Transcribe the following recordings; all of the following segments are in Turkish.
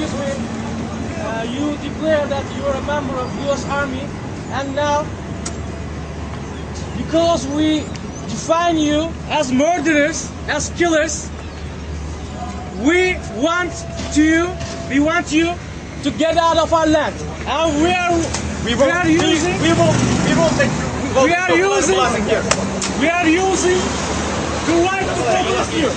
excuse me, you declare that you are a member of U.S. Army, and now, because we define you as murderers, as killers, we want you to get out of our land, and we are using the right to protest you.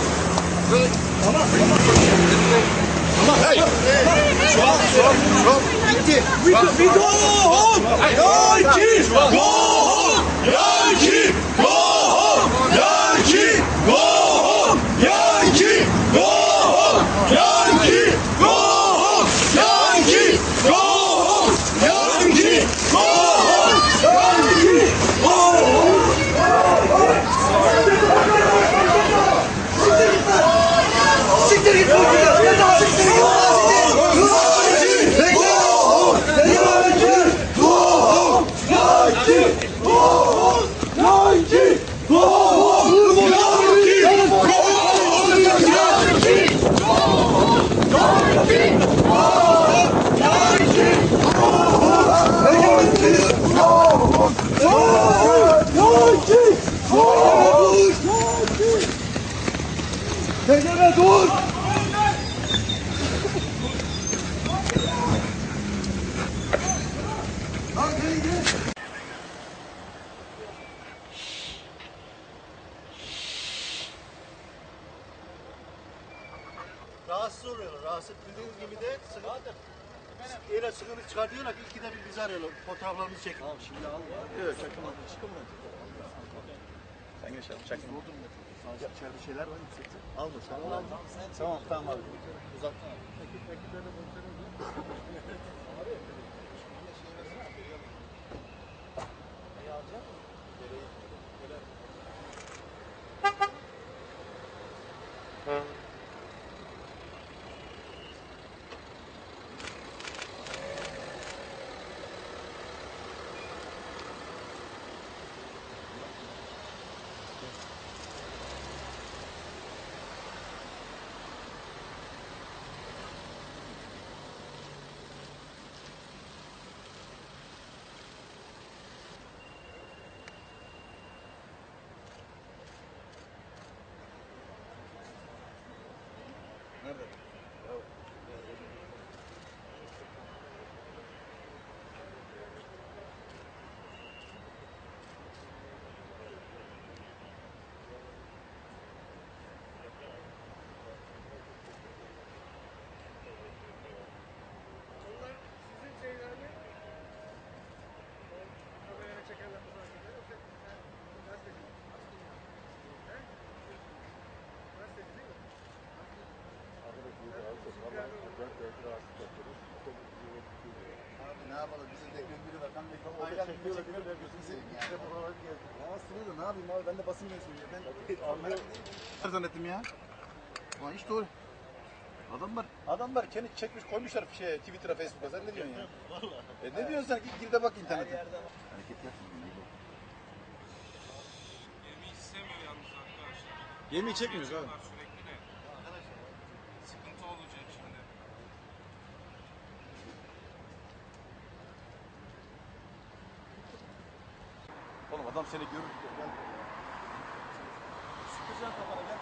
Hey! Şubap! Bitti! We go home! Yankee! Go home! Yankee! Go home! Yankee! Go home! Yankee! Go home! Yankee! Go home! Yankee! Go home! Yankee! Go home! Yankee! Go home! Siktir git! Tecrübe dur! Rahatsız oluyorlar. Rahatsız dediğiniz gibi de sıkıntı. Öyle sıkıntı çıkartıyorlar ki ikide bir bizi arıyorlar. Fotoğraflarımızı çekin. Tamam şimdi al. Evet çekin. Sen geç abi çekin. Sadece içeride şeyler var yüksekte. Al bu sen al. Tamam tamam abi. Uzaktan al. Peki böyle nerede? Abi ne yapalım bizim de gönüllü bakan bir aylar çekiyorlar bizi işte bu havalar geldi. Aa sınırda ne yapayım abi ben de basın mensubuyum ben anlıyorum. Zannettim ya. Ulan hiç doğru. Adamlar kendi çekmiş koymuşlar şeye Twitter'a Facebook'a sen ne diyorsun ya? Vallahi. Ne diyorsun sen gir de bak internete. Hareket yapma. Gemi istemiyor yalnız arkadaşlar. Gemiyi çekmiyoruz abi. Sürekli de. Sıkıntı olacak şimdi. Oğlum adam seni görür. Gel. Sıkacaksın kafana gel.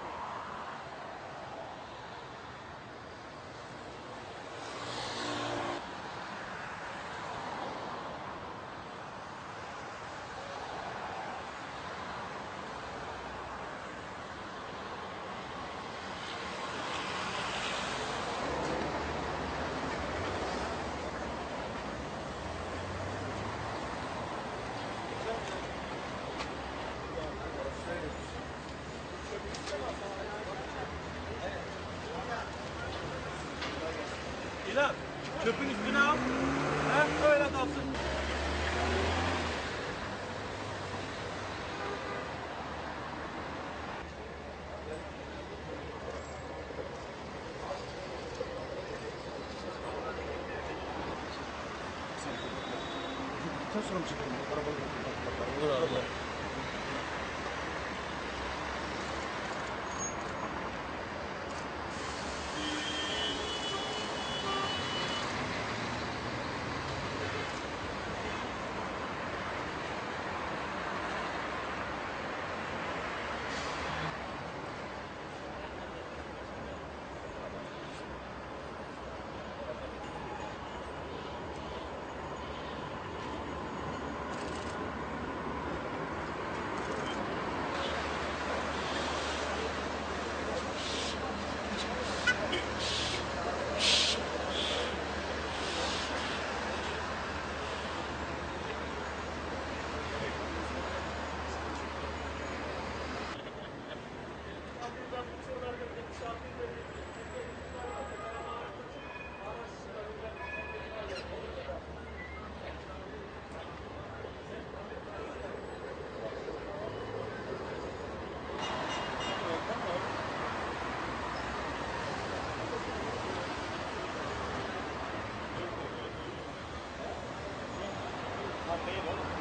İlan, çöpün üstüne al. He, öyle kalsın. Sen sonra mı çıktın? Arabalı. Olur abi. Değil oğlum.